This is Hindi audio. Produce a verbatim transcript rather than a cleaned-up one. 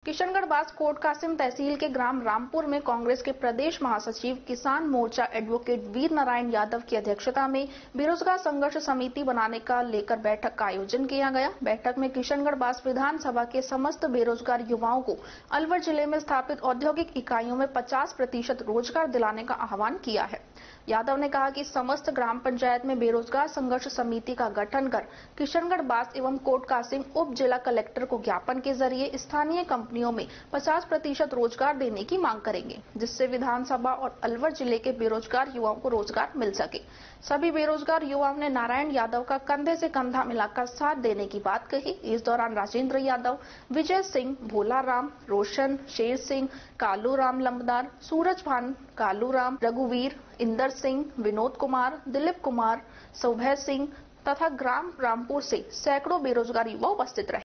किशनगढ़ बास कोट कासिम तहसील के ग्राम रामपुर में कांग्रेस के प्रदेश महासचिव किसान मोर्चा एडवोकेट वीर नारायण यादव की अध्यक्षता में बेरोजगार संघर्ष समिति बनाने का लेकर बैठक का आयोजन किया गया। बैठक में किशनगढ़ बास विधानसभा के समस्त बेरोजगार युवाओं को अलवर जिले में स्थापित औद्योगिक इकाइयों में पचास प्रतिशत रोजगार दिलाने का आह्वान किया है। यादव ने कहा कि समस्त ग्राम पंचायत में बेरोजगार संघर्ष समिति का गठन कर किशनगढ़ बास एवं कोट कासिम उप जिला कलेक्टर को ज्ञापन के जरिए स्थानीय कंपनियों में पचास प्रतिशत रोजगार देने की मांग करेंगे, जिससे विधानसभा और अलवर जिले के बेरोजगार युवाओं को रोजगार मिल सके। सभी बेरोजगार युवाओं ने नारायण यादव का कंधे से कंधा मिलाकर साथ देने की बात कही। इस दौरान राजेंद्र यादव, विजय सिंह, भोला राम, रोशन, शेर सिंह, कालू राम लंबदार, सूरज भान, कालू राम, रघुवीर, इंदर सिंह, विनोद कुमार, दिलीप कुमार, सौभय सिंह तथा ग्राम रामपुर से सैकड़ों बेरोजगार युवा उपस्थित रहे।